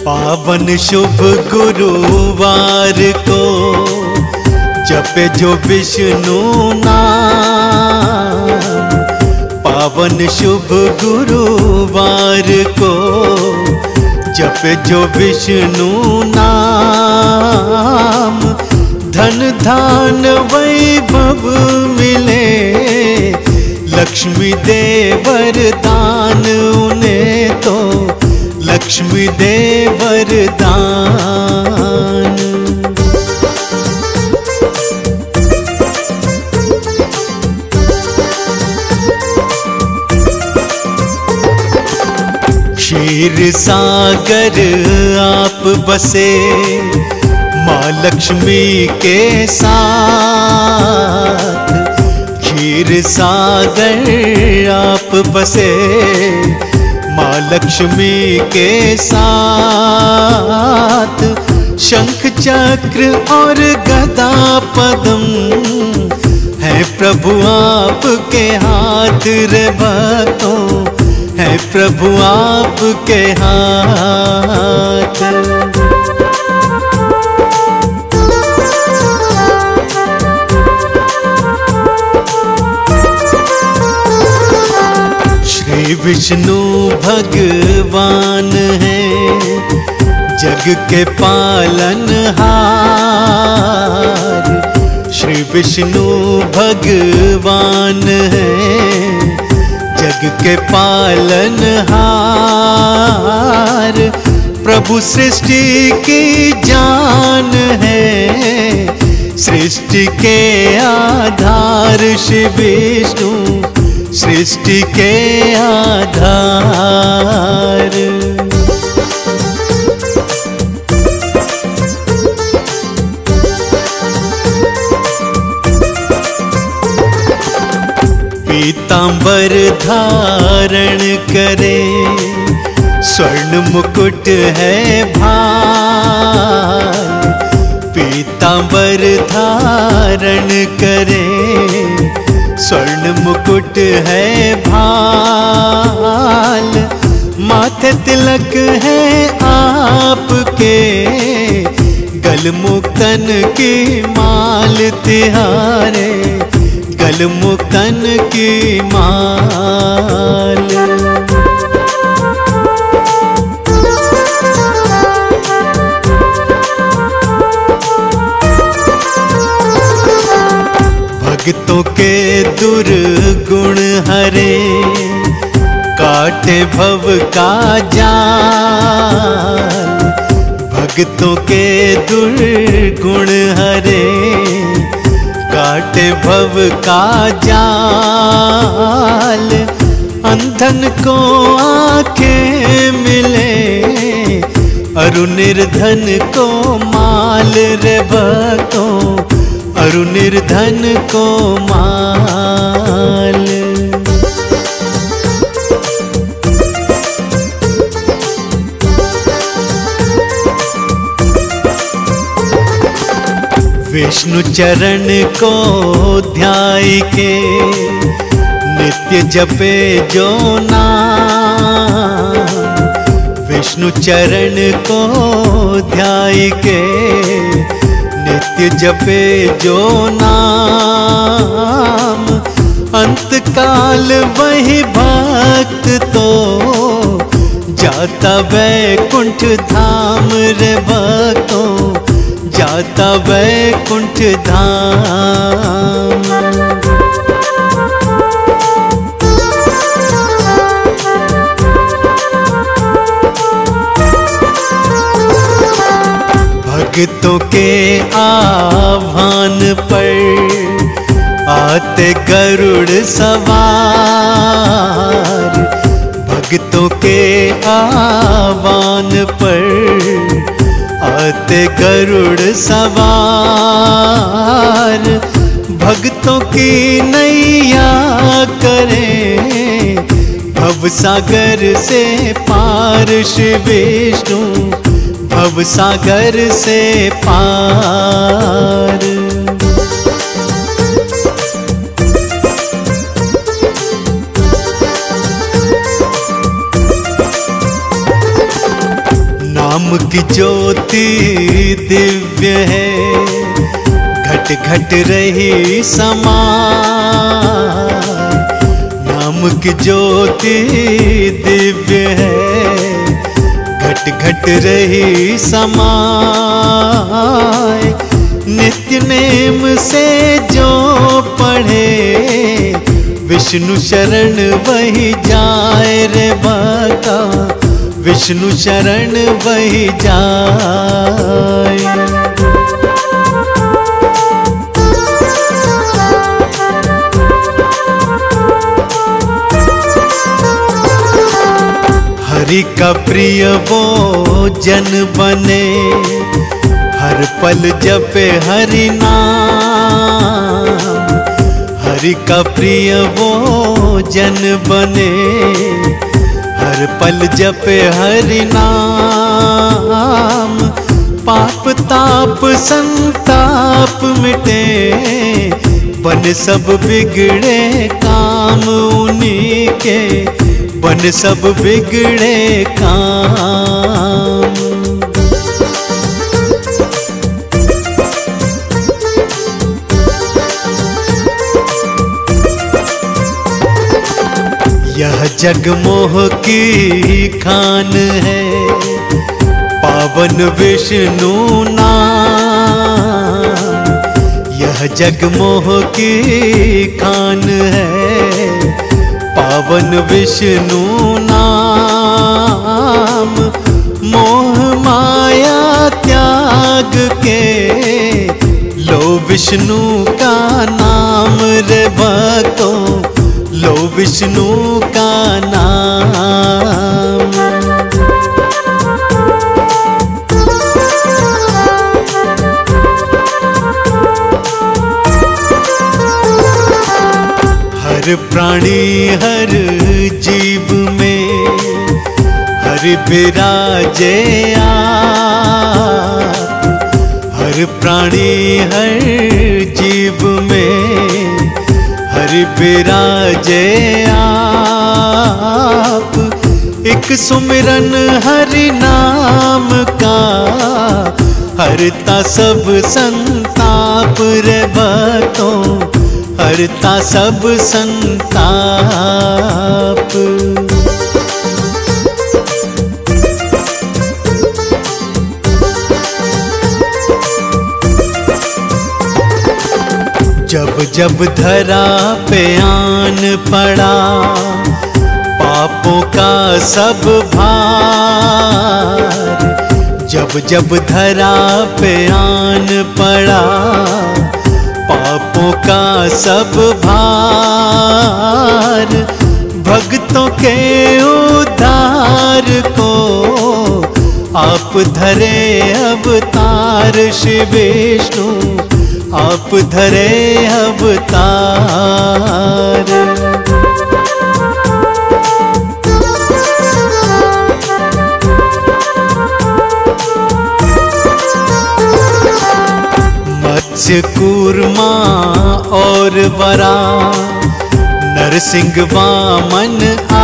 पावन शुभ गुरुवार को जपे जो विष्णु नाम। पावन शुभ गुरुवार को जपे जो विष्णु नाम। धन धान वैभव मिले, लक्ष्मी दे वरदान उन्हें तो लक्ष्मी दे वरदान। क्षीर सागर आप बसे, माँ लक्ष्मी के साथ। क्षीर सागर आप बसे, माँ लक्ष्मी के साथ। शंख चक्र और गदा पद्म है प्रभु आपके हाथ रे भक्तों, है प्रभु आपके हाथ। श्री विष्णु भगवान है जग के पालनहार। श्री विष्णु भगवान है जग के पालनहार। प्रभु सृष्टि की जान है, सृष्टि के आधार। श्री विष्णु सृष्टि के आधार। पीतांबर धारण करे, स्वर्ण मुकुट है भाल। पीतांबर धारण करे, स्वर्ण मुकुट है भाल। माथे तिलक है आपके, गल मुक्तन की माल तिहारे, गल मुक्तन की माल। भक्तों के दुर्गुण हरे, काटे भव का जाल। भक्तों के दुर्गुण हरे, काटे भव का जाल। अंधन को आंखें मिले, अरु निर्धन को माल रे भक्तों, अरु निर्धन को माल। विष्णु चरण को ध्याय के, नित्य जपे जो नाम। विष्णु चरण को ध्याय के, नित्य जपे जो नाम। अंत काल वही भक्त तो जाता वैकुंठ धाम रे भक्तों, जाता वैकुंठ धाम। भक्तों के आह्वान पर आते गरुड़ सवार। भक्तों के आह्वान पर आते गरुड़ सवार। भक्तों की नैया करें भव सागर से पार। श्री विष्णु भव सागर से पार। नाम नाम की ज्योति दिव्य है, घट घट रही समाए। नाम की ज्योति दिव्य है, घट घट रही समाए। नित्य नेम से जो पढ़े, विष्णु शरण वही जाए रे भक्ता, विष्णु शरण वही जाए। हरि का प्रिय वो जन बने, हर पल जपे हरि नाम। हरि का प्रिय वो जन बने, हर पल जपे हरि नाम। पाप ताप संताप मिटे, बन सब बिगड़े काम उन्हीं के, बन सब बिगड़े काम। यह जग मोह की खान है, पावन विष्णु नाम। यह जग मोह की खान है, पावन विष्णु नाम। मोह माया त्याग के, लो विष्णु का नाम रे भक्तों, लो विष्णु का नाम। हर प्राणी हर जीव में, हरि विराजे आप। हर प्राणी हर जीव में, हरि विराजे आप। एक सुमिरन हरि नाम का, हरता सब संताप रे भक्तों, हरता सब संताप। जब जब धरा पे आन पड़ा, पापों का सब भार। जब जब धरा पे आन पड़ा, पापों का सब भार। भक्तों के उद्धार को आप धरे अवतार, श्री विष्णु आप धरे अवतार। मत्स्य कूर्मा और वरा, नरसिंह वामन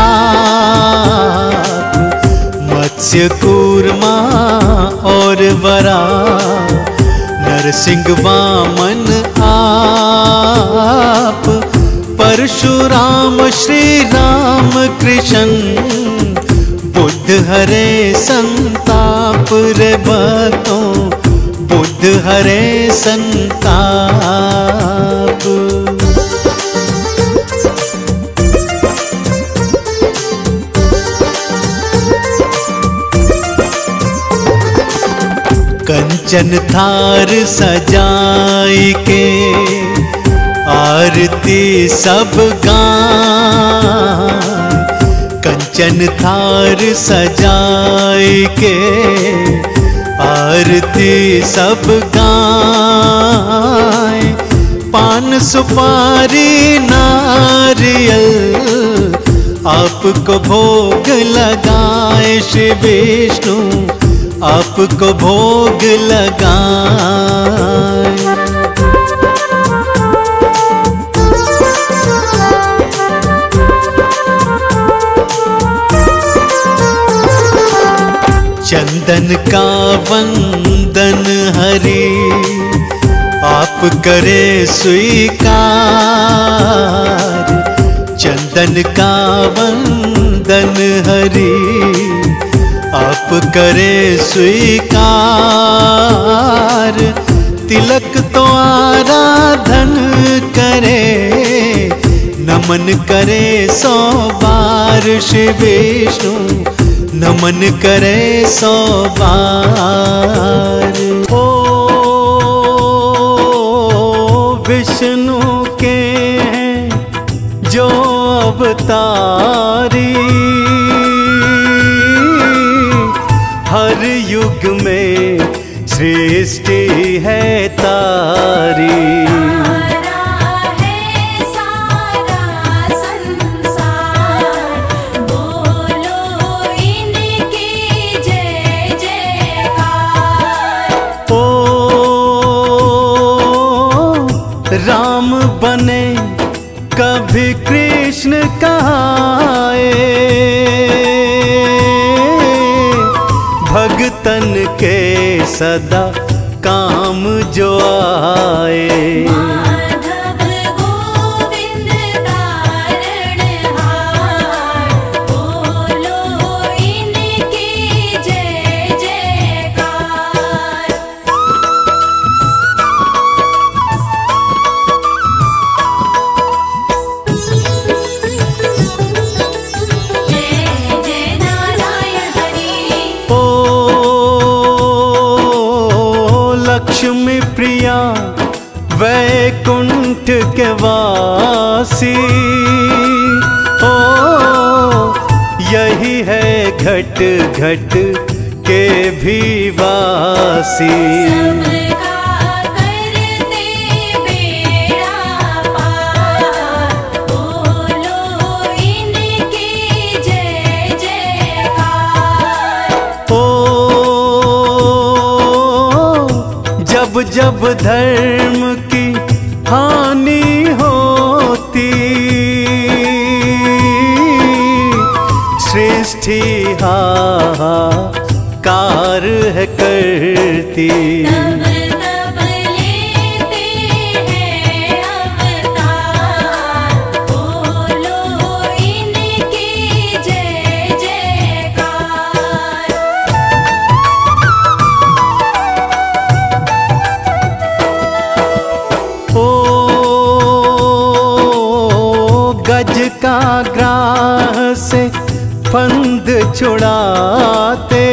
आप। मत्स्य कूर्मा और वरा, नरसिंह वामन आप। परशुराम श्री राम कृष्ण, बुद्ध हरे संताप रे भक्तों, बुद्ध हरे संताप। कंचन थार सजाई के, आरती सब गाएं। कंचन थार सजाई के, आरती सब गाएं। पान सुपारी नारियल, आपको भोग लगाए श्री विष्णु, आपको भोग लगाए। चंदन का वंदन हरि आप करे स्वीकार। चंदन का वंदन हरि आप करे स्वीकार। तिलक तो आराधन करे नमन करे 100 बार श्री विष्णु नमन करे 100 बार। ओ विष्णु के हैं जो अवतारी हर युग में सृष्टि है तारी। राम बने कभी कृष्ण कहाए भगतन के सदा काम जो आए। माधव गोविंद तारणहार बोलो इनकी जय जयकार। लक्ष्मी प्रिया वैकुंठ के वासी ओ यही है घट घट के भी वासी। सबका करते बेड़ा पार बोलो इनकी जय जयकार। ओ जब जब धर्म की हानि होती सृष्टि हाहाकार है करती। तब तब लेते हैं अवतार बोलो इनकी जय जयकार। ओ गज का ग्राह से फंद छुड़ाते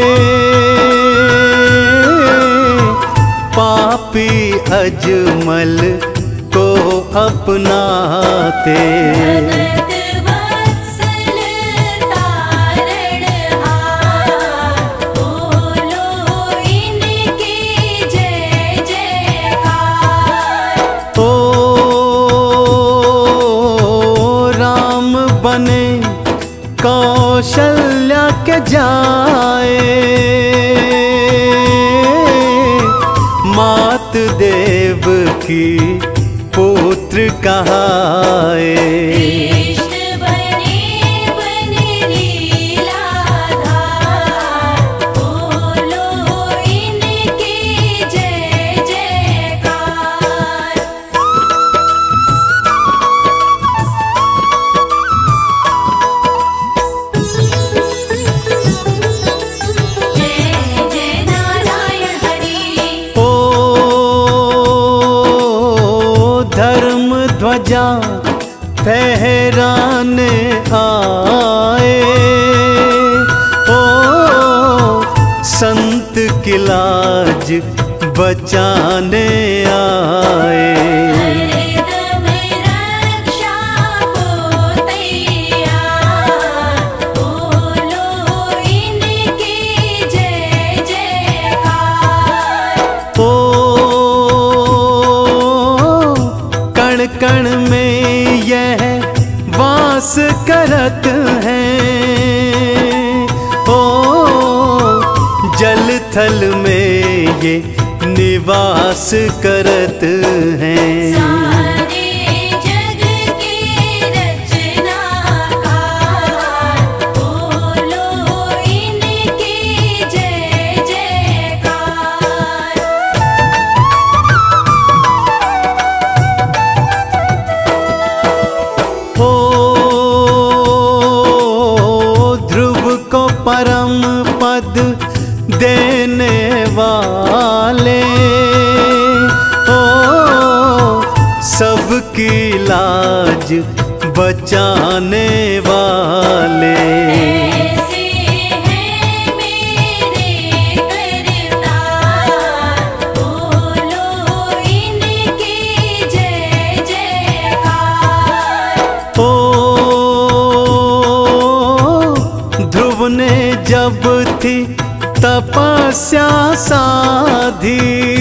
पापी अजमल को अपनाते। भगत वत्सल तारणहार बोलो इनकी जय जयकार। ओ राम बने कौशल्या के जाए मात देव की पुत्र कहाए। कृष्ण बने बने लीलाधार बोलो इनकी जय जयकार। जय जय नारायण हरि। ओ धर्म ध्वजा फहराने आए ओ संत की लाज बचाने आए। हरदम रक्षा को तैयार बोलो इनकी जय जयकार। ओ कण कण में यह वास करत हैं ओ जल थल में ये निवास करत हैं। सारे जग के रचनाकार बोलो इनकी जय लाज बचाने वाले। ऐसे हैं मेरे करतार, बोलो इनकी जय जयकार। ओ ध्रुव ने जब थी तपस्या साधी,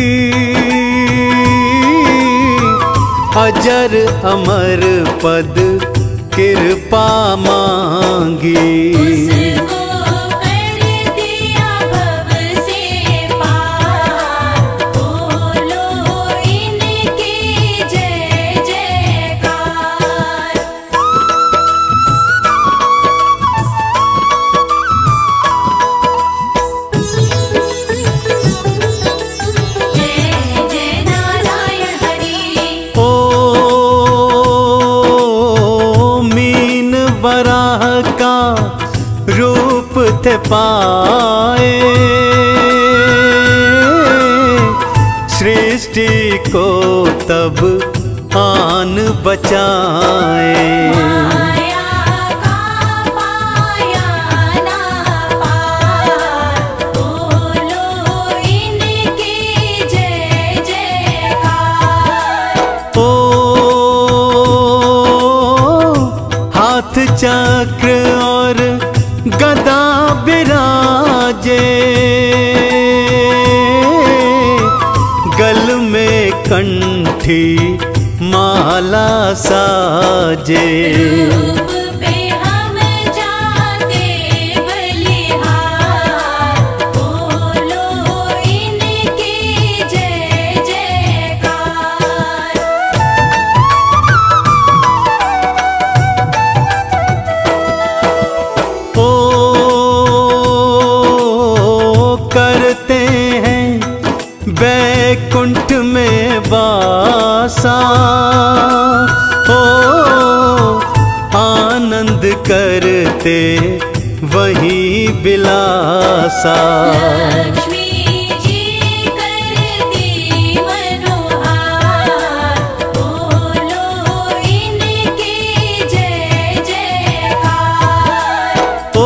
अजर अमर पद कृपा मांगी। उसको कर दिया भव से पार, बोलो इनकी जय जयकार। जय जय नारायण हरि। ओ मीन वराह का रूप थे पाए, सृष्टि को तब आन बचाए। माया का पाया ना पार, बोलो इनकी जय जयकार। ओ हाथ चक्र और गदा बिराजे, गल में कंठी माला साजे। रूप पे हम जाते बलिहार, बोलो इनकी जय जयकार। ओ करते हैं बैकुंठ में वासा, ओ आनंद करते वहीं बिलासा। लक्ष्मी जी करती मनोहार, बोलो इनकी जय जयकार। ओ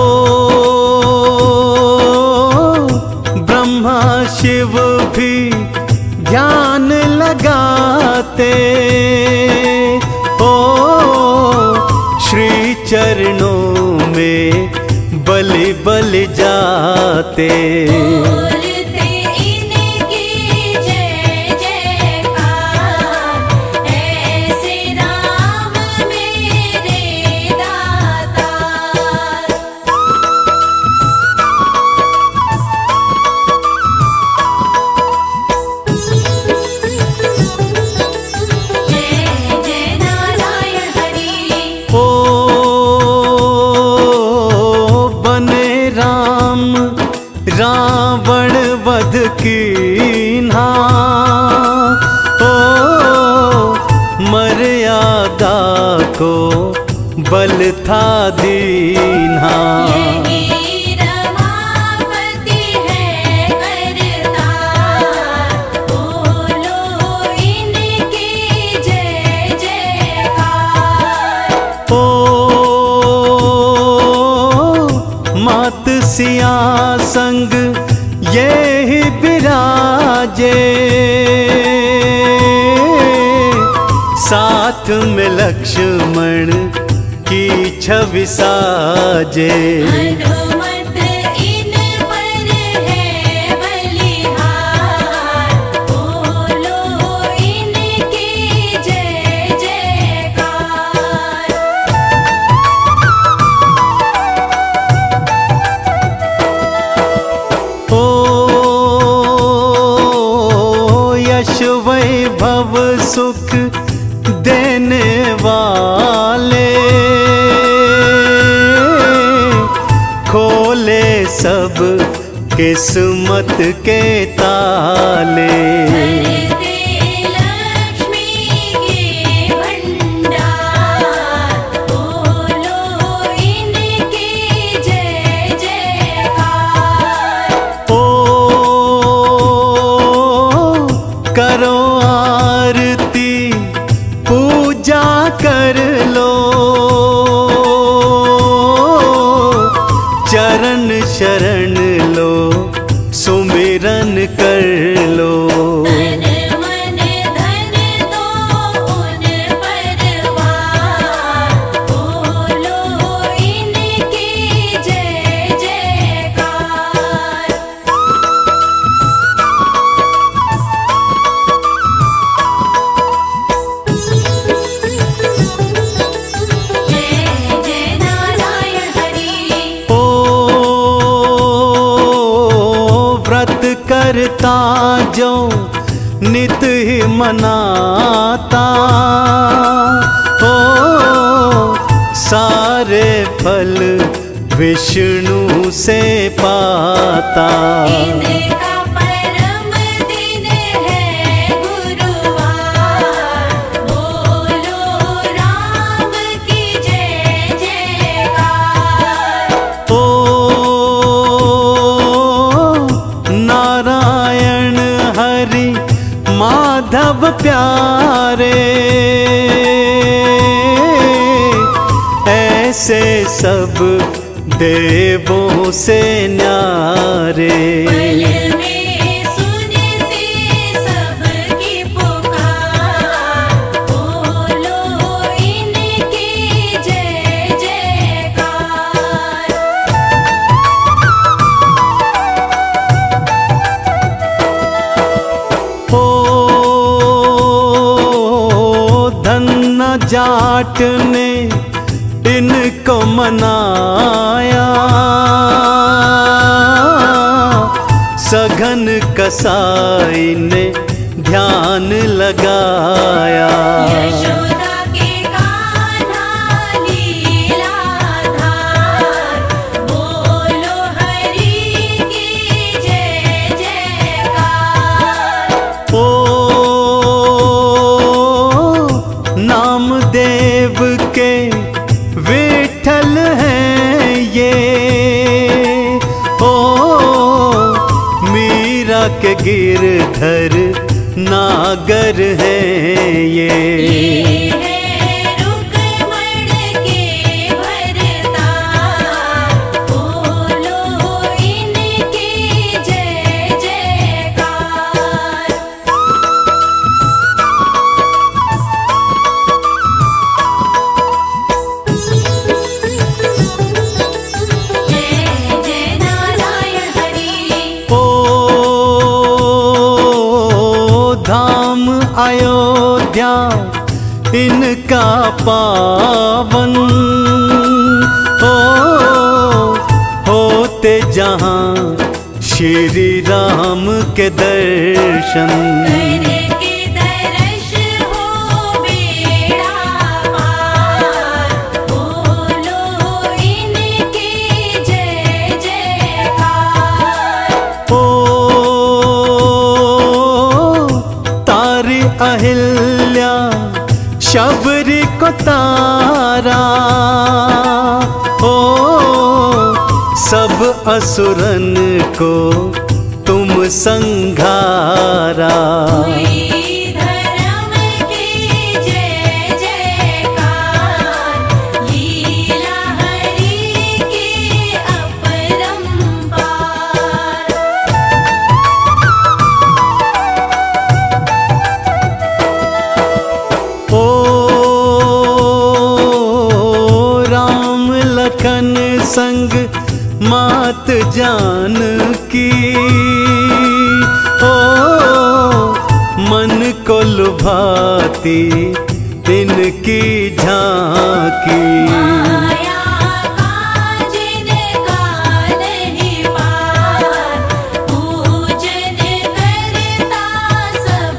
ब्रह्मा शिव भी ध्यान लगाते, ओ श्री चरणों में बलि बलि जाते। बोलते इनकी जय जयकार, ऐसे राम मेरे दातार। जय जय नारायण हरि। ओ बने राम रावण वध कीन्हा, ओ मर्यादा को बल था दीन्हा। यही रमापति है करतार, बोलो इनकी जय जयकार। ओ मात सिया संग ये ही बिराजे, साथ में लक्ष्मण की छवि साजे। हनुमत इन पर है बलिहार, बोलो इनकी जय जयकार। ओ यश वैभव सुख देने वाले, खोले सब किस्मत के ताले। भरते लक्ष्मी के भंडार, बोलो इनकी जय जयकार। ओ करो आरती पूजा कर लो, मनाता, ओ सारे फल विष्णु से पाता। इनका परम दिन है गुरुवार, बोलो राम की जय जयकार। ओ नारायण हरि माधव प्यारे, ऐसे सब देवों से न्यारे। पल में सुनते सबकी पुकार, बोलो इनकी जय जयकार। ओ धन्ना जाट ने इनको मनाया, सघन कसाई ने ध्यान लगाया। यशोदा के कान्हा लीलाधार, बोलो हरि की जय जयकार। ओ नामदेव के विठल हैं ये, ओ मीरा के गिरधर नागर हैं ये। है रुक्मण के भरतार, बोलो इनकी जय जयकार। जय जय नारायण हरि। ओ धाम अयोध्या इनका पावन, ओ होते जहाँ श्री राम के दर्शन। करके दर्श हो बेड़ा पार, बोलो इनकी जय जयकार। ओ तारी अहिल्या शबरी को तारा, ओ सब असुरन को तुम संघारा। हुई धर्म की जय जयकार, लीला हरि की अपरंपार। ओ राम लखन संग मात जानकी, ओ मन को लुभाती इनकी झांकी। माया काज इनका नहीं पार, पूजन करता सब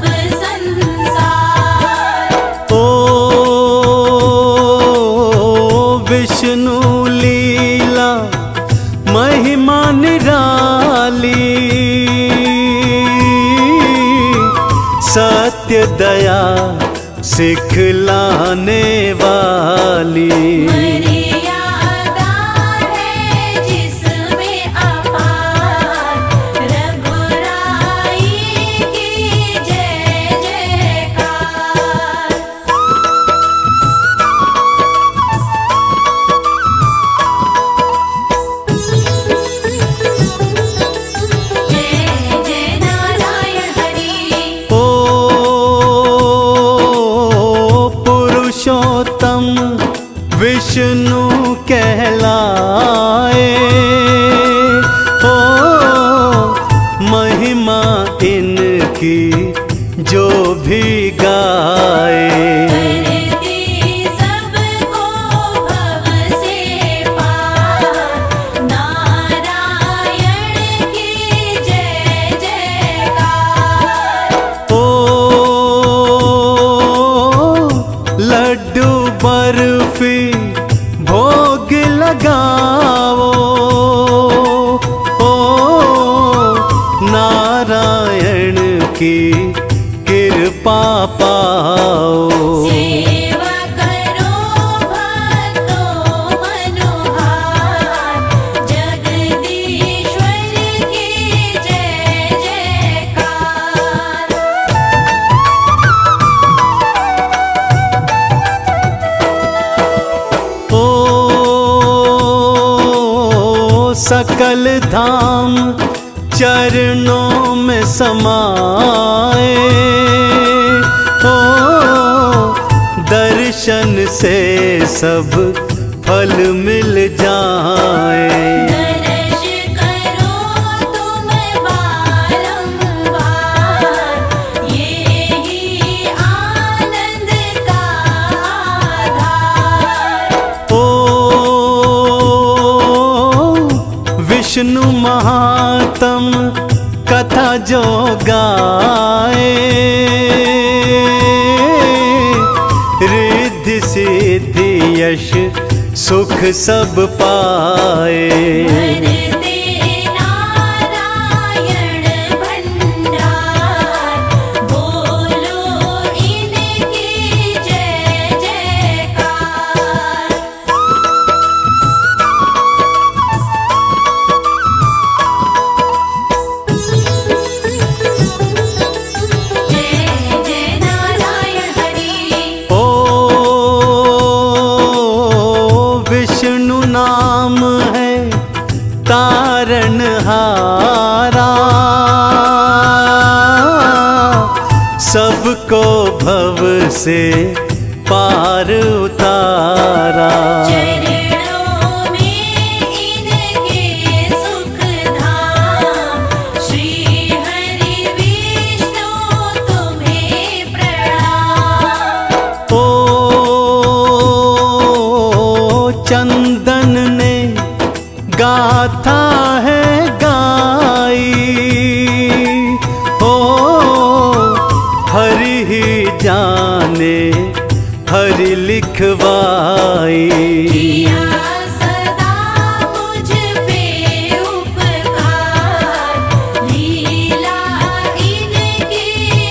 संसार। ओ विष्णु लीला महिमा निराली, सत्य दया सिखलाने वाली। मर्यादा है जिसमें अपार, रघुराई की जय जयकार। जय जय नारायण हरि। ओ पुरुषोत्तम विष्णु कहलाए, ओ महिमा इनकी जो भी गाए। करती सबको भव से पार, नारायण की जय जयकार। ओ जुल्फी भोग लगाओ, ओ नारायण की कृपा पाओ। सेवा करो भक्तों मनोहार, जगदीश्वर की जय जयकार। ओ सकल धाम चरणों में समाए, ओ दर्शन से सब फल मिल जाए। दर्श करो तुम बारंबार, यही आनंद का आधार। ओ विष्णु महात्म कथा जो गाए, रिद्धि सिद्धि यश सुख सब पाए। वरदे नारायण भंडार, बोलो इनकी जय जयकार। जय जय नारायण हरि। ओ विष्णु नाम है तारणहारा, सबको भव से पार उतारा। चरणों में इनके सुख धाम, श्री हरि विष्णु तुम्हें प्रणाम। ओ चंदन ने गाथा है गाई, ओ हरि ही जाने हरि लिखवाई। किया सदा मुझ पे उपकार, लीला इनकी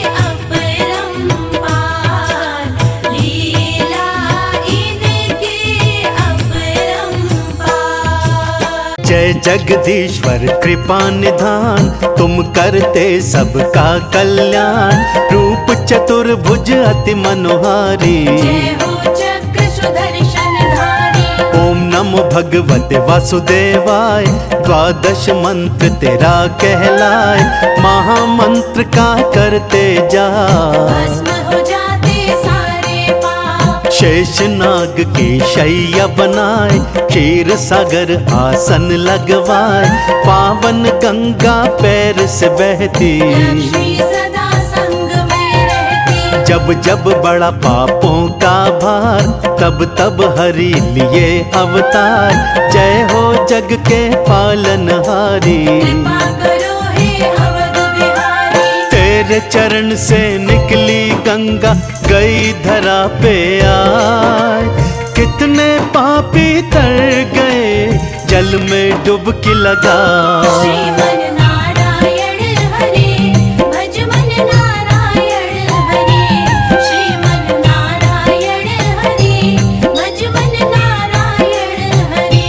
अपरंपार, लीला इनकी अपरंपार। जय जगदीश्वर कृपा निधान, तुम करते सबका कल्याण। रूप चतुर्भुज अति मनोहारी, जय हो चक्र सुदर्शन धारी। ओम नमो भगवते वासुदेवाय। द्वादश मंत्र तेरा कहलाए, महामंत्र का करते जा। भस्म हो जाते सारे पाप, शेषनाग की शैया बनाए, क्षीर सागर आसन लगवाए। पावन गंगा पैर से बहती, लक्ष्मी सदा संग में रहती। जब जब बड़ा पापों का भार, तब तब हरि लिए अवतार। जय हो जग के पालनहारी, कृपा करो हे अवध बिहारी। तेरे चरण से निकली गंगा, गई धरा पे आए। कितने पापी तर गए, जल में डुबकी लगा। श्रीमन नारायण हरि, भज मन नारायण हरि। श्रीमन नारायण हरि, भज मन नारायण हरि।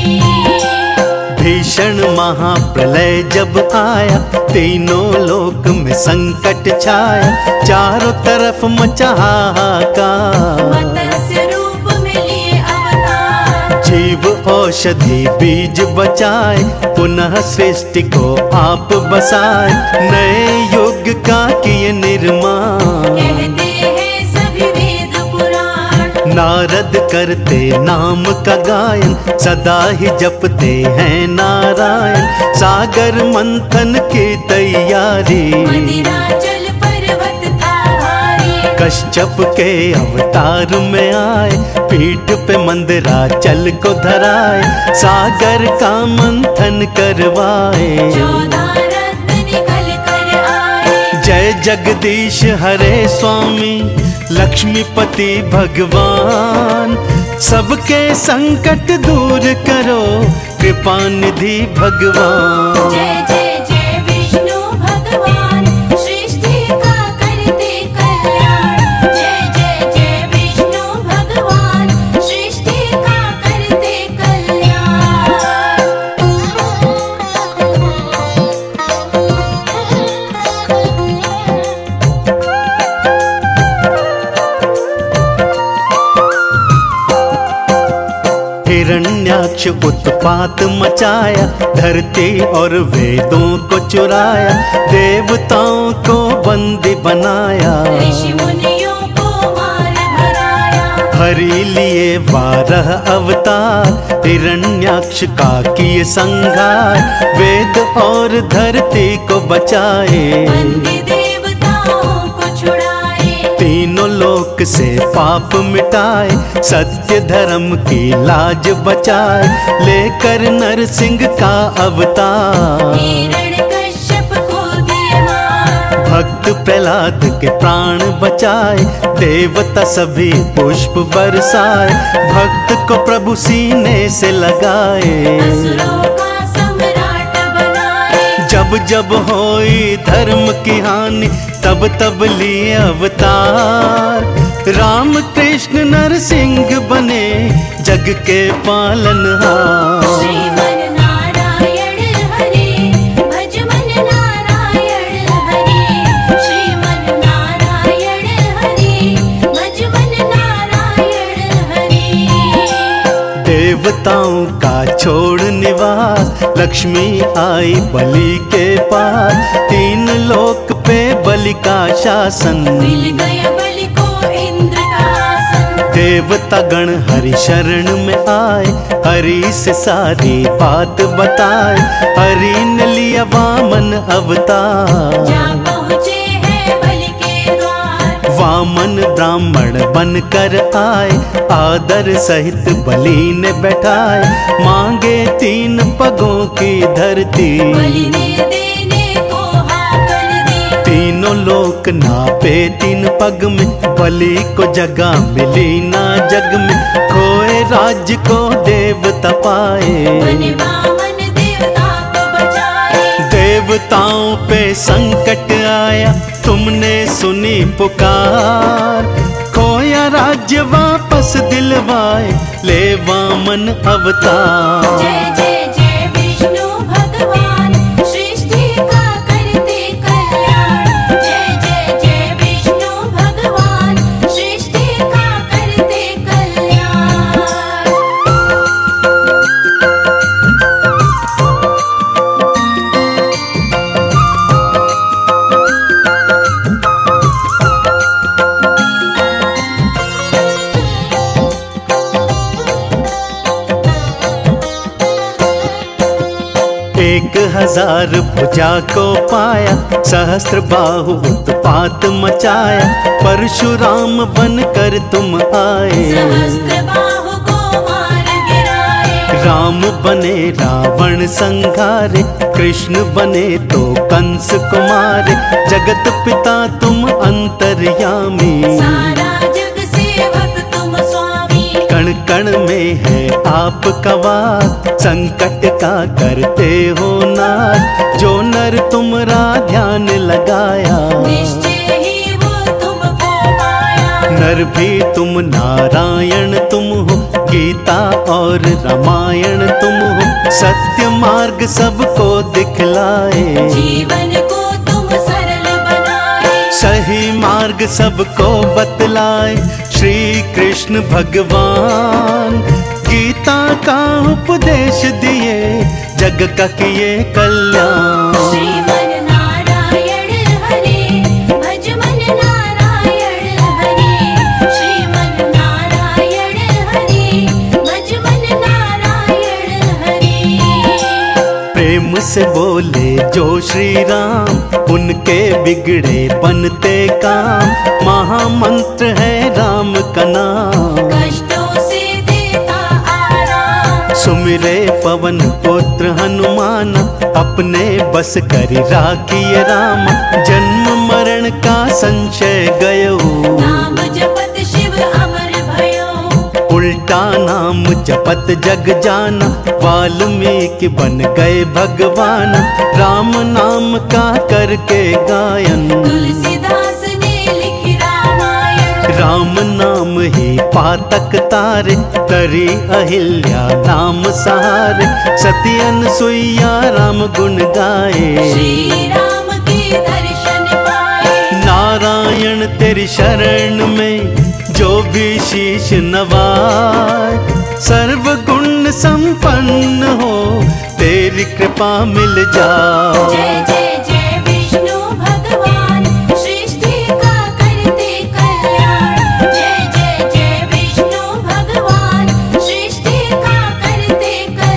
भीषण महाप्रलय जब आया, तीनों लोक में संकट छाया। चारों तरफ मचा हाहाकार, मत्स्य रूप में लिए अवतार। जीव औषधि बीज बचाए, पुनः सृष्टि को आप बसाए। नए युग का किए निर्माण, कहते हैं सभी वेद पुराण। नारद करते नाम का गायन, सदा ही जपते हैं नारायण। सागर मंथन की तैयारी, मदिरा जल पर्वत था भारी। कश्यप के अवतार में आए, पीठ पे मंदराचल को धराए। सागर का मंथन करवाए, 14 रत्न निकल कर आए। जय जगदीश हरे स्वामी, लक्ष्मीपति भगवान। सबके संकट दूर करो कृपा निधि भगवान। जय जय जय विष्णु भगवान, सृष्टि का करते कल्याण। जय जय जय विष्णु भगवान, सृष्टि का करते हिरण्याक्ष उत्पात मचाया, धरती और वेदों को चुराया, देवताओं को बंदी बनाया, ऋषि मुनियों को मार भराया। हरि लिए 12 अवतार, हिरण्याक्ष का किए संहार, वेद और धरती को बचाए, बंदी देवताओं को छुड़ाए। तीनों लोक से पाप मिटाए, सत्य धर्म की लाज बचाए, लेकर नरसिंह का अवतार, हिरण्यकश्यप को दिए मार। भक्त प्रहलाद के प्राण बचाए, देवता सभी पुष्प बरसाए, भक्त को प्रभु सीने से लगाए, असुरों का सम्राट बनाए। जब जब होई धर्म की हानि, तब तब लिए अवतार, राम कृष्ण नरसिंह बने जग के पालनहार। श्रीमन नारायण हरे, भज मन नारायण हरे। श्रीमन नारायण हरे, भज मन नारायण हरे। देवताओं का छोड़ निवास, लक्ष्मी आई बलि के पास, 3 लोक पे बलि का शासन, मिल गया बलि को इंद्र का आसन। देवता गण हरि शरण में आए, हरि से सारी बात बताए, हरि ने लिया वामन अवतार, जा पहुँचे हैं बलि के द्वार। वामन ब्राह्मण बन कर आए, आदर सहित बलि ने बैठाए, मांगे 3 पगों की धरती, बलि ने देने को हाँ कर दी। तीनों लोक नापे 3 पग में, बलि को जगह मिली ना जग में, खोए राज्य को देवता पाए, बने वामन देवता को बचाए। देवताओं पे संकट आया, तुमने सुनी पुकार, खोया राज्य वापस दिलवाए, ले वामन अवतार। जय जय जय विष्णु भगवान, सृष्टि का करते कल्याण। जय जय जय विष्णु भगवान, सृष्टि का करते कल्याण। एक 1000 भुजा को पाया, सहस्त्र बाहु उत्पात मचाया, परशुराम बनकर तुम आए, सहस्त्र बाहु को मार गिराए। राम बने रावण संहारे, कृष्ण बने तो कंस कुमारे, जगत पिता तुम अंतर्यामी, सारा जग सेवक तुम स्वामी। कण कण में है आपका वास, संकट का करते हो नाश, जो नर तुमरा ध्यान लगाया, निश्चय ही वो तुमको पाया। नर भी तुम नारायण तुम हो, गीता और रामायण तुम हो, सत्य मार्ग सबको दिखलाए, जीवन को तुम सरल बनाए। सही मार्ग सबको बतलाए, श्री कृष्ण भगवान, गीता का उपदेश दिए, जग का किए कल्याण। श्रीमन नारायण हरे, भज मन नारायण हरे। श्रीमन नारायण हरे, भज मन नारायण हरे। प्रेम से बोले जो श्री राम, उनके बिगड़े बनते काम, महामंत्र है राम का नाम, कष्टों से देता आराम। सुमिरे पवन पुत्र हनुमान, अपने बस करी राखिए राम, जन्म मरण का संशय गयो, नाम जपत शिव अमर भयो। उल्टा नाम जपत जग जाना, वाल्मीकि बन गए भगवान। राम नाम का करके गायन, तुलसीदास ने लिखी रामायण। राम नाम ही पातक तारे, तरी अहिल्या नाम सहारे। सती अनसुईया राम गुण गाए, श्री राम के दर्शन पाए। नारायण तेरी शरण में जो भी शीश नवाए, सर्व गुण संपन्न हो तेरी कृपा मिल जाए। जय जय जय विष्णु भगवान, सृष्टि का करते कल्याण। जय जय जय विष्णु भगवान, सृष्टि का करते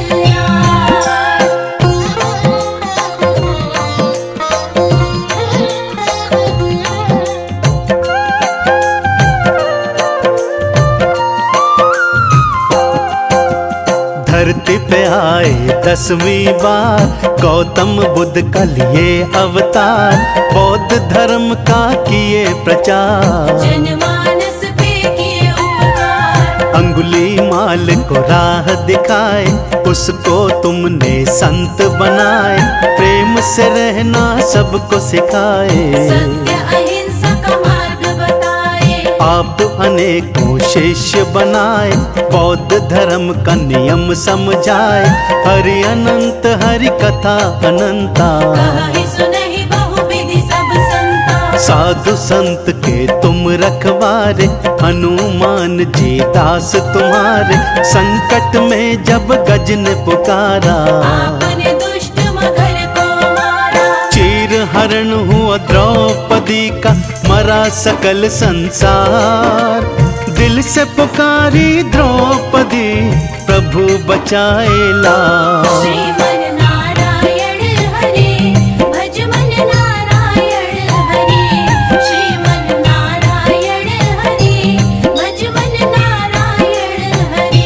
धरती पे आए 10वीं बार, गौतम बुद्ध का लिए अवतार। बौद्ध धर्म का किए प्रचार, जनमानस पे किए उपकार। अंगुली माल को राह दिखाए, उसको तुमने संत बनाए। प्रेम से रहना सबको सिखाए, सत्य अहिंसा का मार्ग बताए। आप अनेकों शिष्य बनाए, बौद्ध धर्म का नियम समझाए। हरि अनंत हरि कथा अनंता, कहि सुनहि बहुविधि सब संता। साधु संत के तुम रखवारे, हनुमान जी दास तुम्हारे। संकट में जब गज ने पुकारा, आपने दुष्ट मगर को मारा। चीर हरण हुआ द्रौपदी का, मरा सकल संसार। दिल से पुकारी द्रौपदी, प्रभु बचाएला। श्रीमन नारायण हरे, भज मन नारायण हरे। श्रीमन नारायण हरे, भज मन नारायण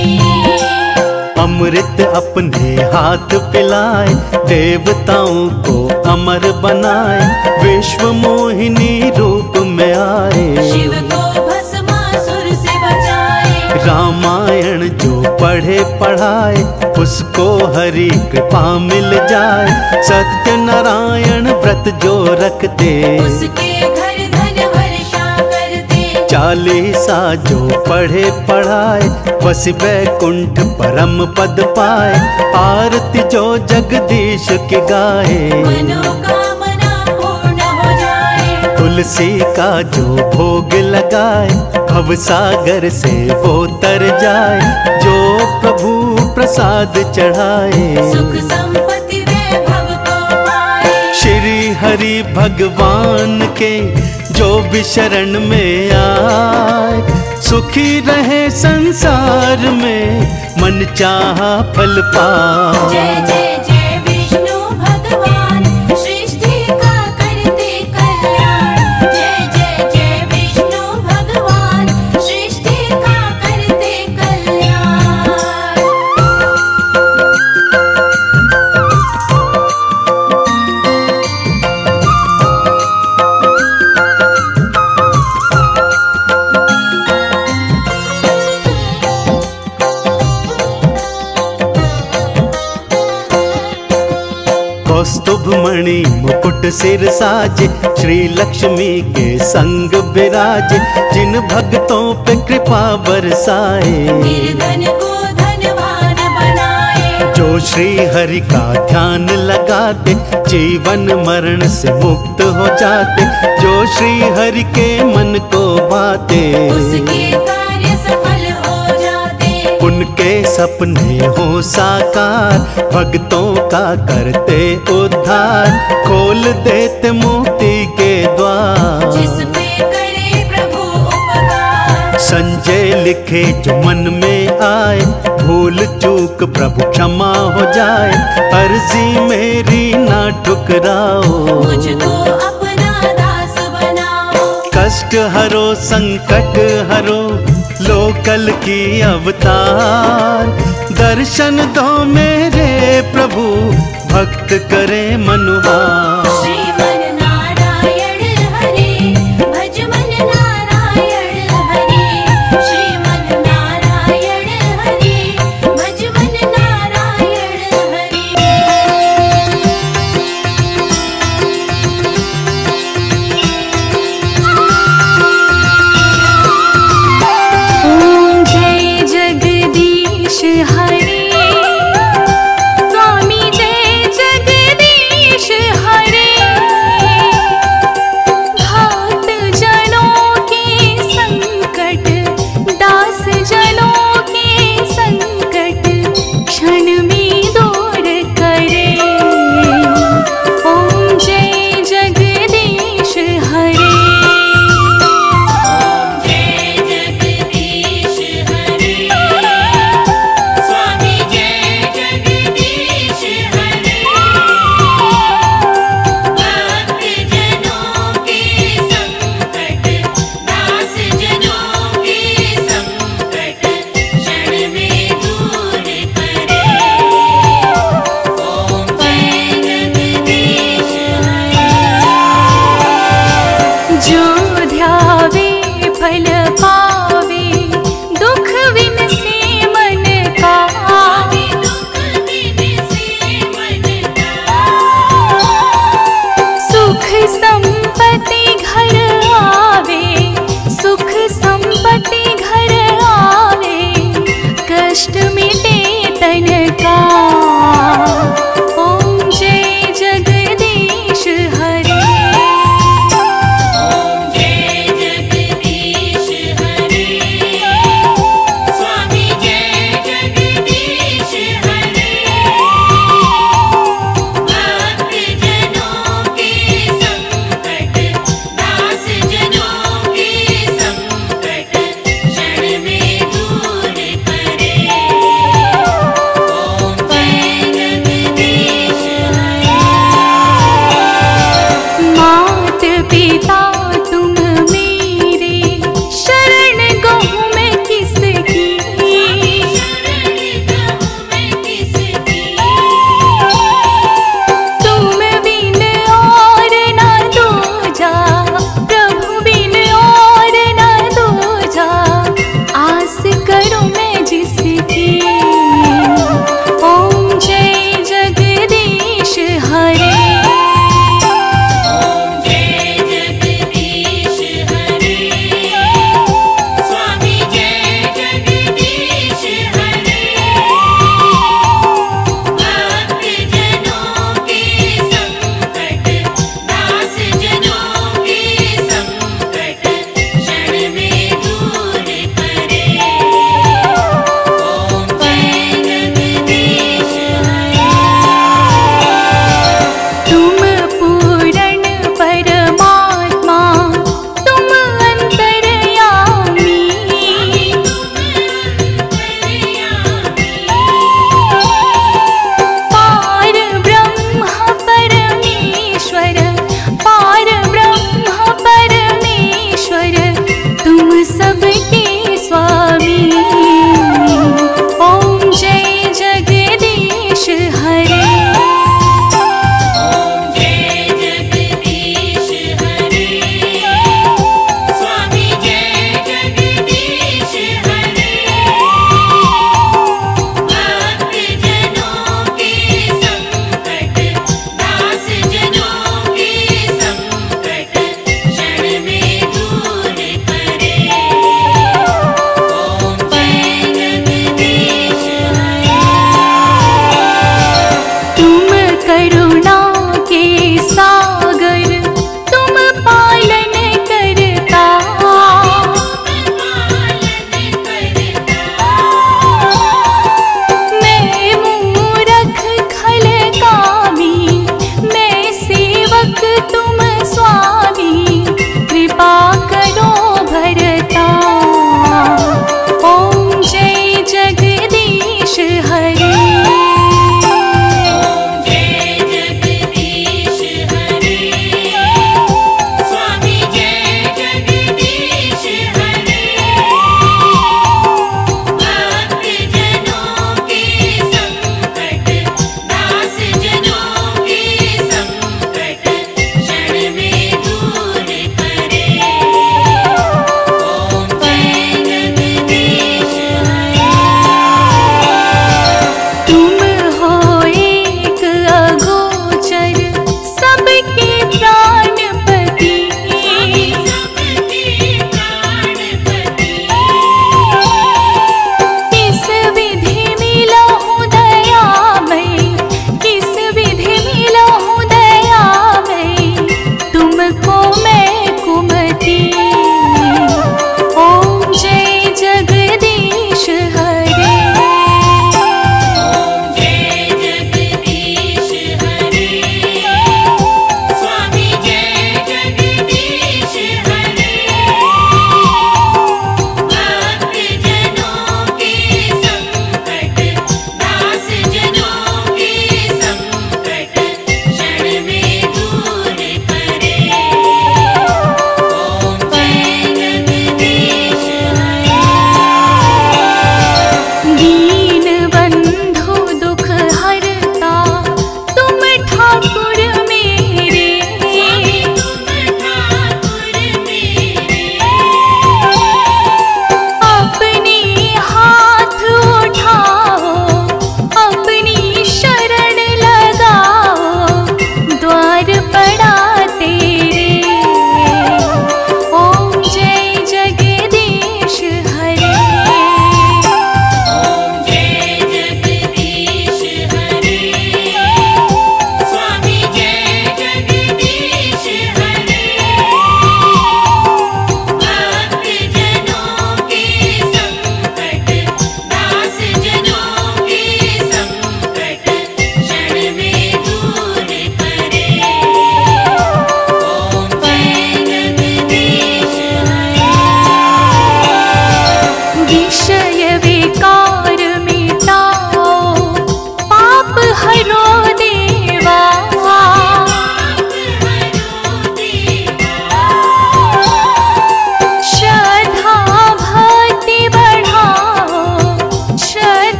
हरे। अमृत अपने हाथ पिलाए, देवताओं को अमर बनाए। विश्व मोहिनी रूप में आए, शिव को भस्मासुर से बचाए। रामायण जो पढ़े पढ़ाए, उसको हरि कृपा मिल जाए। सत्य नारायण व्रत जो रखते, उसके घर धन वर्षा करते। 40 जो पढ़े पढ़ाए, बस वैकुंठ परम पद पाए। आरती जो जगदीश की गाए, मनोकामना पूर्ण हो जाए। तुलसी का जो भोग लगाए, भव सागर से वो तर जाए। जो प्रभु प्रसाद चढ़ाए, सुख संपत्ति वैभव को पाए। श्री हरि भगवान के जो भी शरण में आए, सुखी रहे संसार में, मन चाहा फल पाए। जय जय जय विष्णु भगवान, सृष्टि का करते कल्याण। जय जय जय विष्णु भगवान, सृष्टि का करते कल्याण। कौस्तुभ मणि मुकुट सिर साजे, श्री लक्ष्मी के संग विराजे। जिन भक्तों पे कृपा बरसाए, निर्धन को धनवान बनाए। जो श्री हरि का ध्यान लगाते, जीवन मरण से मुक्त हो जाते। जो श्री हरि के मन को भाते, उसके कार्य सफल हो जाते। उनके सपने हो साकार, भक्तों का करते उद्धार। खोल देते मुक्ति के द्वार, जिस पे करे प्रभु उपकार। संजय लिखे जो मन में आए, भूल चूक प्रभु क्षमा हो जाए। अर्जी मेरी ना ठुकराओ, मुझको अपना दास बनाओ। कष्ट हरो संकट हरो, लोकल की अवतार। दर्शन दो मेरे प्रभु, भक्त करे मनुहार। श्रीमन नारायण हरे, भज मन नारायण हरे। श्रीमन नारायण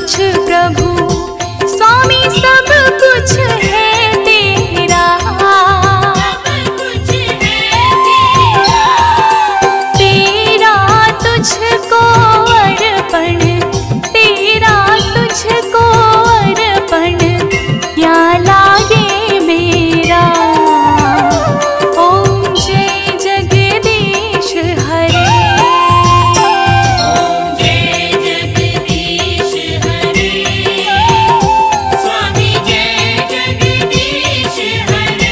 कुछ प्रभु स्वामी सब कुछ है तेरा, सब कुछ है तेरा, तेरा तुझको अर्पण, तेरा तुझको अर्पण क्या लागे मेरा। ओम जय जगदीश हरे, ओम जय जगदीश हरे, स्वामी जय जगदीश हरे।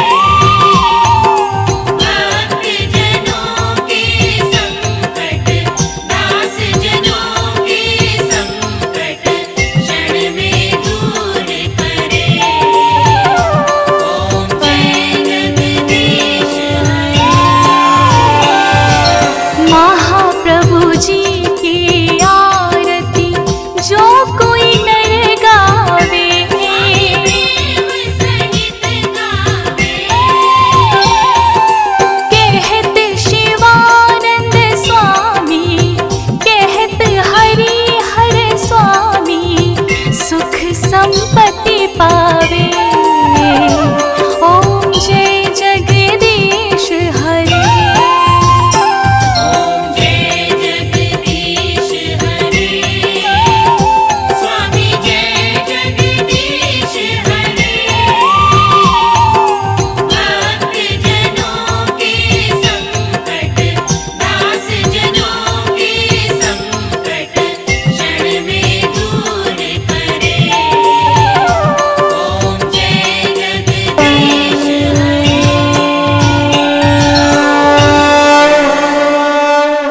भक्त जनों के संकट, दास जनों के संकट क्षण में दूर करे। ओम जय जगदीश हरे। महाप्रभु जी की आरती जो कोई नर गावे, प्रेम सहित गावे। कहत शिवानंद स्वामी, कहत हरि हर स्वामी, सुख संपत्ति पावे।